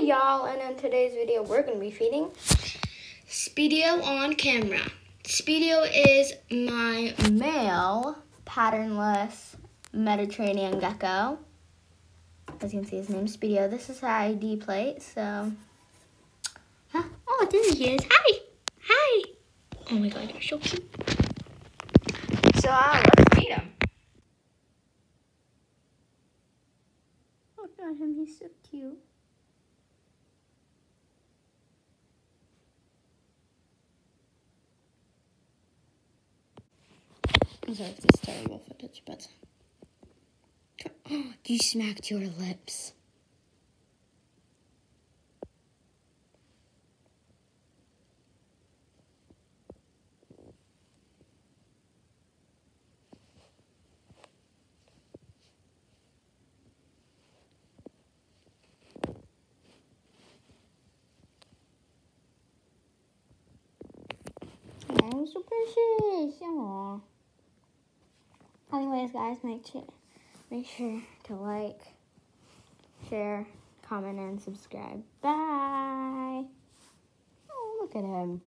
Hey y'all, and in today's video we're going to be feeding Speedio on camera. Speedio is my male patternless Mediterranean gecko. As you can see, his name's Speedio. This is his ID plate, so... Huh? Oh, there he is. Hi! Hi! Oh my god, you're so cute. So, let's feed him. Look at him, he's so cute. I'm sorry if this is terrible footage, but... Oh, you smacked your lips. Oh, so precious. Aww. Anyways, guys, make sure to like, share, comment, and subscribe. Bye. Oh, look at him.